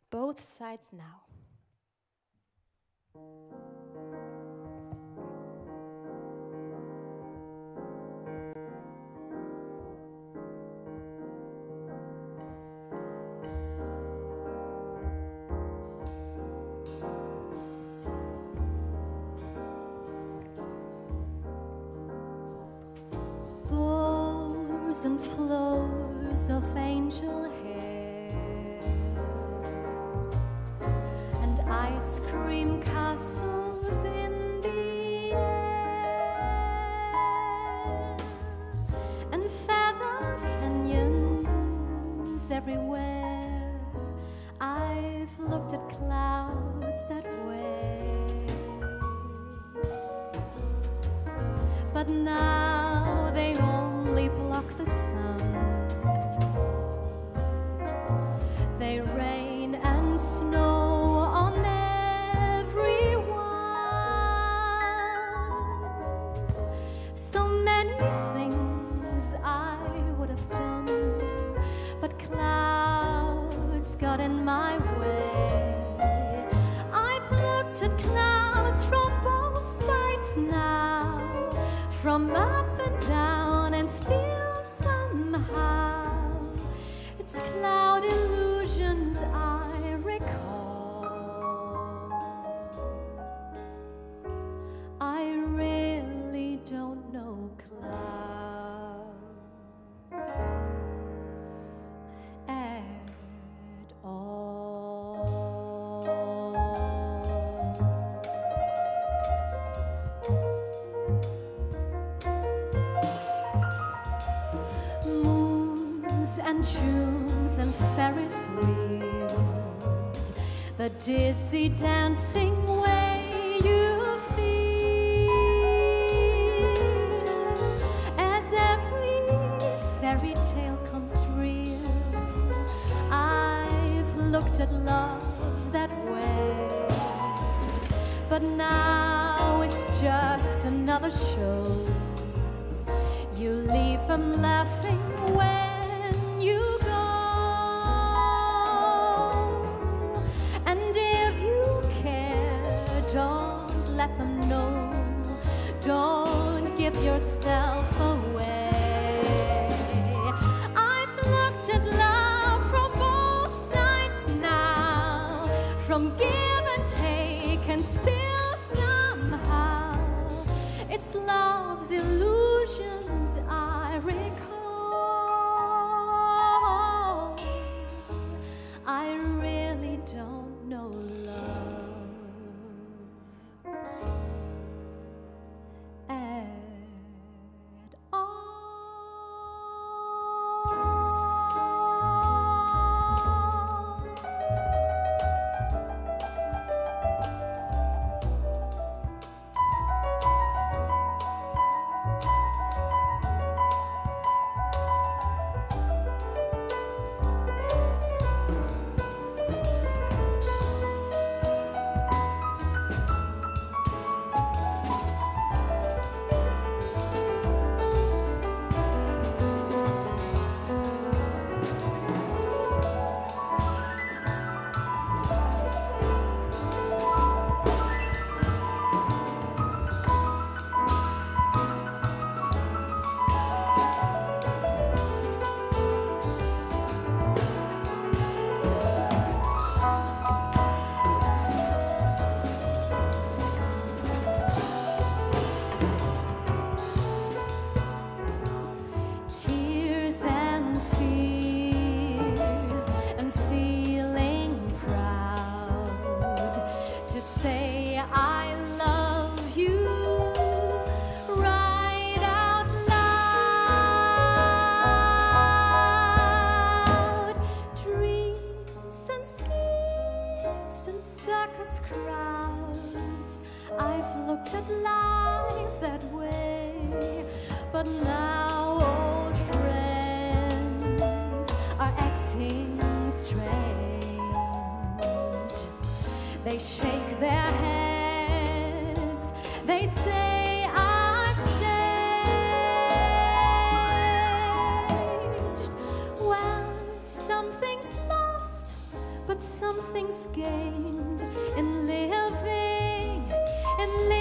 both sides now. Bows and flows of angel hair and ice cream castles in the air and feather canyons everywhere. I've looked at clouds that way, but now they only block the sun. They rain and snow on everyone. So many things I would have done, but clouds got in my way. I've looked at clouds from both sides now, from up and down, and still somehow it's cloud illusions I recall. I really don't know clouds at all. Moons and tunes and Ferris wheels, the dizzy dancing way you feel as every fairy tale comes real. I've looked at love that way, but now it's just another show. You leave them laughing when you go, and if you care, don't let them know. Don't give yourself away. I've looked at love from both sides now, from give and take, and still somehow it's love's illusions I recall. I really don't know love at all. But now old friends are acting strange. They shake their heads, they say I've changed. Well, something's lost, but some something's gained in living, in living.